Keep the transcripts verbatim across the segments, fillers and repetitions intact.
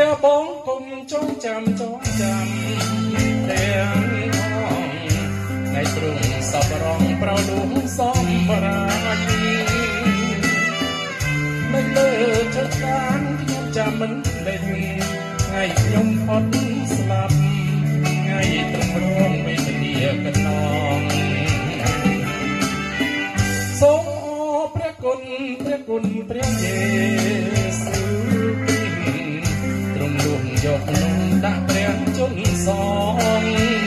ព្រះបងគុំចងចាំចងចាំទាំងអងថ្ងៃទ្រង់សពរងប្រលួងសំរាយនៅលើចតានខ្ញុំចាំមិនលេចថ្ងៃខ្ញុំផុតស្លាប់ថ្ងៃទ្រង់រងវេទនាកណ្ដងសូមអរព្រះគុណព្រះគុណព្រះយេស៊ូវទ្រង់លួងយកនំដាក់ព្រះជន្មសង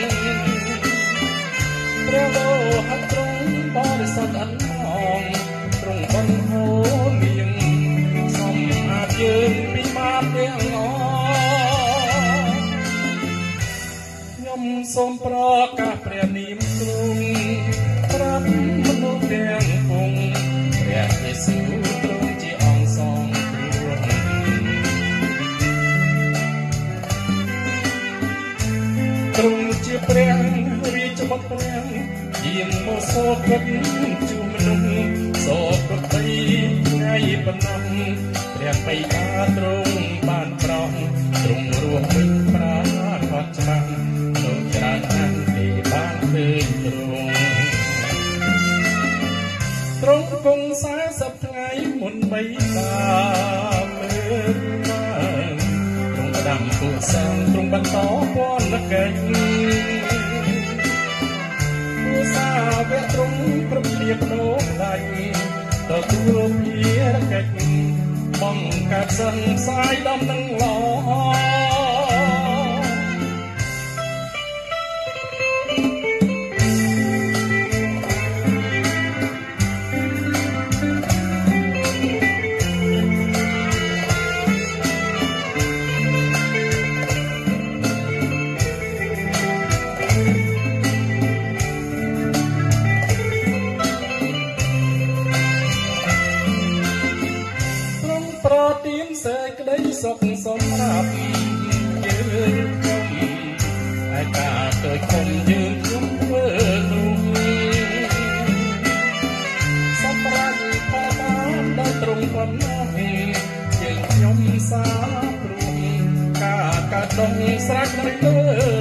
ព្រះលោហៈទ្រង់បរិសុទ្ធអន្មងទ្រង់បន្ទោនាងសំអាតយើងពីបាបទាំងអខ្ញុំសូមប្រកាសព្រះនាមទ្រង់ប្រាប់មនុស្សទាំងពងព្រះយេស៊ូវទ្រង់ជាអង្គសងគ្រោះទ្រង់ជាព្រះរាជបុត្រព្រះយាងមកសោកគិតជួមនុស្សសោកគិតបីថ្ងៃប៉ុណ្ណោះព្រះបិតាទ្រង់បានប្រោះទ្រង់រស់វិញប្រាកដច្បាស់លោកច្រើនណាស់ទីបានឃើញទ្រង់ទ្រង់គង់សែសិបថ្ងៃមុនបីតាមើលបានទ្រង់ផ្ដាំពួកសាងទ្រង់បន្តពន្ធកិច្ចពួកសាវកទ្រង់ប្រពៀបដោដៃទទួលភារកិច្ចបង្កើតសង្សាយដំណឹងល្អប្រទានសេចក្តីសុខសម្រាប់យើងខ្ញុំឯកាទៅគុំយើងខ្ញុំធ្វើនោះសម្រាប់ផលបានដោយត្រង់ប៉ុណ្ណោះយើងខ្ញុំសាព្រមការកើតដងស្រេចនៅលើ